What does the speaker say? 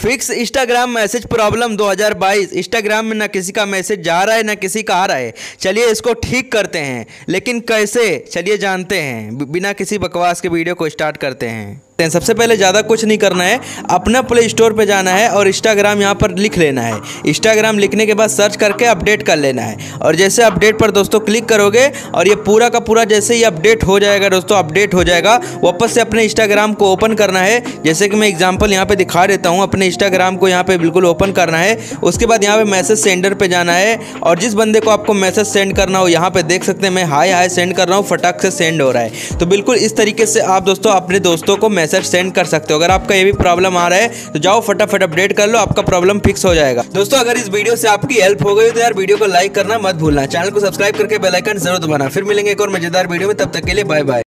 Fix Instagram message problem 2022। Instagram में ना किसी का मैसेज जा रहा है ना किसी का आ रहा है। चलिए इसको ठीक करते हैं, लेकिन कैसे, चलिए जानते हैं। बिना किसी बकवास के वीडियो को स्टार्ट करते हैं। सबसे पहले ज़्यादा कुछ नहीं करना है, अपना प्ले स्टोर पे जाना है और इंस्टाग्राम यहाँ पर लिख लेना है। इंस्टाग्राम लिखने के बाद सर्च करके अपडेट कर लेना है और जैसे अपडेट पर दोस्तों क्लिक करोगे और ये पूरा का पूरा जैसे ही अपडेट हो जाएगा दोस्तों, अपडेट हो जाएगा, वापस से अपने इंस्टाग्राम को ओपन करना है। जैसे कि मैं एग्जांपल यहाँ पे दिखा देता हूँ, अपने इंस्टाग्राम को यहाँ पे बिल्कुल ओपन करना है। उसके बाद यहाँ पे मैसेज सेंडर पे जाना है और जिस बंदे को आपको मैसेज सेंड करना हो यहाँ पे देख सकते हैं, मैं हाय हाय सेंड कर रहा हूँ, फटाक से सेंड हो रहा है। तो बिल्कुल इस तरीके से आप दोस्तों अपने दोस्तों को मैसेज सेंड कर सकते हो। अगर आपका ये भी प्रॉब्लम आ रहा है तो जाओ फटाफट अपडेट कर लो, आपका प्रॉब्लम फिक्स हो जाएगा। दोस्तों अगर इस वीडियो से आपकी हेल्प हो गई तो यार वीडियो को लाइक करना मत भूलना, चैनल को सब्सक्राइब करके बेल आइकन जरूर दबाना। फिर मिलेंगे एक और मजेदार वीडियो में, तब तक के लिए बाय बाय।